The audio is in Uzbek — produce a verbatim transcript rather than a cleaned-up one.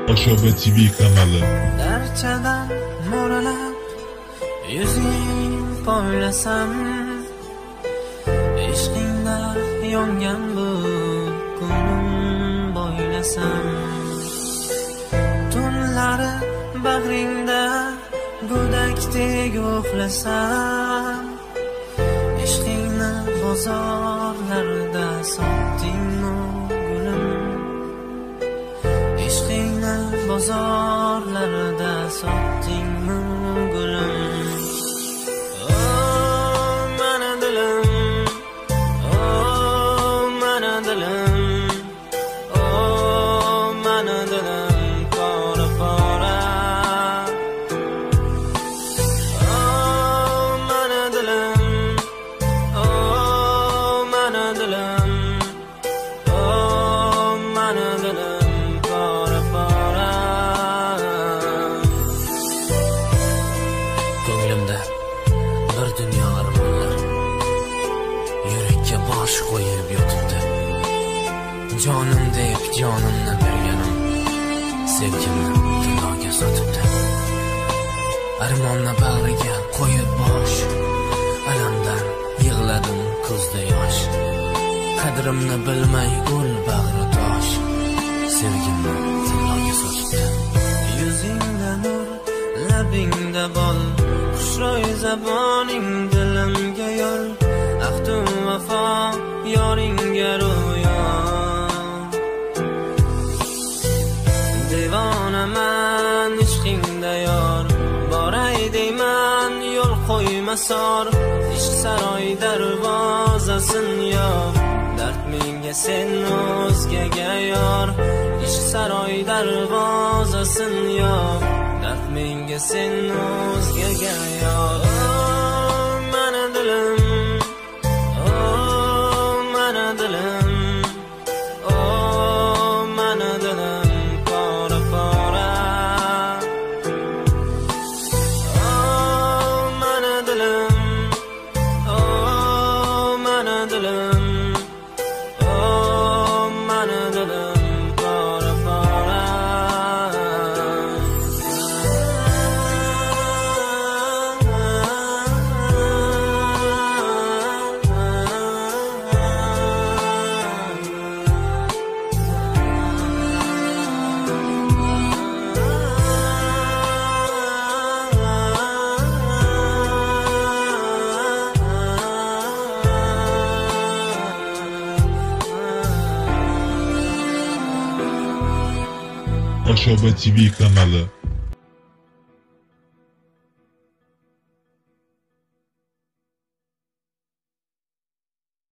Oshoba T V kanalı. Darchadan mo'ralab yuzing poylasam, ishqingda yongan bu ko'nglim boylasam, tunlari bag'ringda go'dakdek uxlasam, ishqingni bozorlarda sotdingmi gulim, ishqingni bozorlarda sotdingmi gulim. Oh mana dilim, oh mana dilim, oh mana dilim pora pora. Oh mana dilim, oh mana dilim, oh mana dilim pora pora. Ko'nglimda bir dunyo armonlar yurakka bosh qo'yib yotibdi. Jonim deb jonimni berganim sevgimni dunyoga sotibdi. Armonni bag'riga qo'yib bosh, alamdan yig'ladim ko'zda yosh. Qadrimni bilmay ul bag'ri tosh, sevgimni dunyoga sotibdi. Yuzingda nur, labingda bol, xushro'y zaboning dilimga yo'l. Ahdu vafo yoringga ro'yo, devonaman ishqingda yor. Boray deyman yo'l qo'ymasor, ishq saroy darvozasin yo'q. Dard menga sen o'zgaga yor, ishq saroy darvozasin yo'q. Dard menga sen o'zgaga yor. Oh mana dilim, oh mana dilim, oh mana dilim pora pora. Oh mana dilim, oh mana dilim, oh mana dilim pora pora. Oshoba T V kanalı.